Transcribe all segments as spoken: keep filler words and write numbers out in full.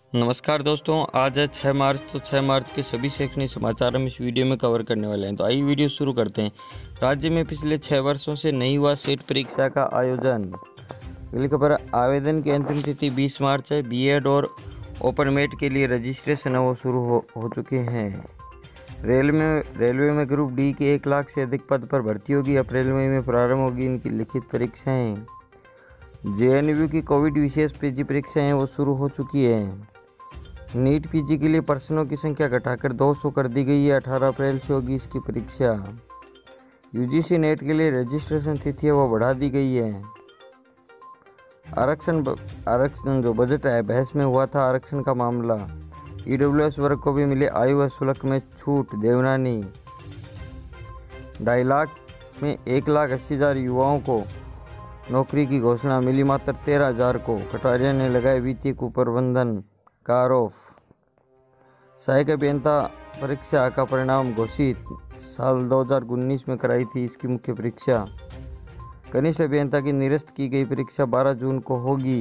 नमस्कार दोस्तों, आज है छः मार्च। तो छः मार्च के सभी शैक्षणिक समाचार हम इस वीडियो में कवर करने वाले हैं। तो आइए वीडियो शुरू करते हैं। राज्य में पिछले छः वर्षों से नहीं हुआ सेट परीक्षा का आयोजन। अगली खबर, आवेदन की अंतिम तिथि बीस मार्च है। बीएड और ओपन मेट के लिए रजिस्ट्रेशन है वो शुरू हो, हो चुके हैं। रेल में रेलवे में ग्रुप डी की एक लाख से अधिक पद पर भर्ती होगी। अप्रैल मई में प्रारंभ होगी इनकी लिखित परीक्षाएँ। जेएनयू की कोविड विशेष पीजी परीक्षाएँ वो शुरू हो चुकी है। नीट पीजी के लिए प्रश्नों की संख्या घटाकर दो सौ कर दी गई है। अठारह अप्रैल से होगी इसकी परीक्षा। यूजीसी नेट के लिए रजिस्ट्रेशन तिथि है वो बढ़ा दी गई है। आरक्षण आरक्षण जो बजट है बहस में हुआ था आरक्षण का मामला। ईडब्ल्यूएस वर्ग को भी मिले आयु व शुल्क में छूट। देवनानी, ढाई लाख में एक लाख अस्सी हज़ार युवाओं को नौकरी की घोषणा, मिली मात्र तेरह हज़ार को। कटारिया ने लगाए वित्तीय कुप्रबंधन का आरोप। सहायक अभियंता परीक्षा का परिणाम घोषित। साल दो हज़ार उन्नीस में कराई थी इसकी मुख्य परीक्षा। कनिष्ठ अभियंता की निरस्त की गई परीक्षा बारह जून को होगी।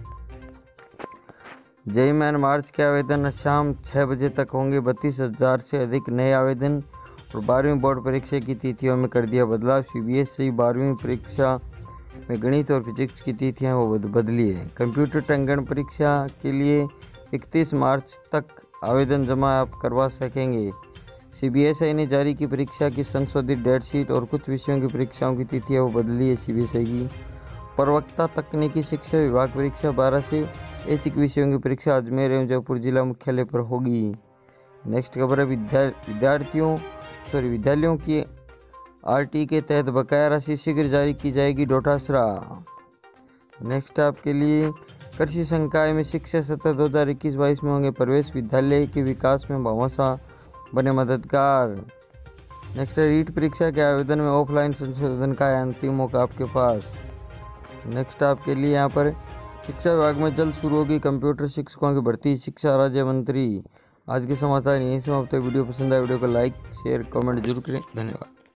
जेईई मेन मार्च के आवेदन शाम छः बजे तक होंगे। बत्तीस हज़ार से अधिक नए आवेदन। और बारहवीं बोर्ड परीक्षा की तिथियों में कर दिया बदलाव। सीबीएसई बारहवीं परीक्षा में गणित और फिजिक्स की तिथियां वो बदली है। कंप्यूटर टंकण परीक्षा के लिए इकतीस मार्च तक आवेदन जमा आप करवा सकेंगे। सीबीएसई ने जारी की परीक्षा की संशोधित डेट शीट और कुछ विषयों की परीक्षाओं की तिथियां वो बदली है सीबीएसई की। प्रवक्ता तकनीकी शिक्षा विभाग परीक्षा बारह से ऐच्छिक विषयों की परीक्षा अजमेर एवं जयपुर जिला मुख्यालय पर होगी। नेक्स्ट खबर है, विद्या विद्यार्थियों सॉरी विद्यालयों की आरटी के तहत बकाया राशि शीघ्र जारी की जाएगी। डोटासरा। नेक्स्ट आपके लिए, कृषि संकाय में शिक्षा सत्र दो हज़ार इक्कीस बाईस में होंगे प्रवेश। विद्यालय के विकास में भामाशाह बने मददगार। नेक्स्ट है, रीट परीक्षा के आवेदन में ऑफलाइन संशोधन का अंतिम मौका आपके पास। नेक्स्ट आपके लिए यहाँ पर, शिक्षा विभाग में जल्द शुरू होगी कंप्यूटर शिक्षकों की भर्ती, शिक्षा राज्य मंत्री। आज के समाचार यहीं समाप्त है। वीडियो पसंद आए वीडियो को लाइक शेयर कमेंट जरूर करें। धन्यवाद।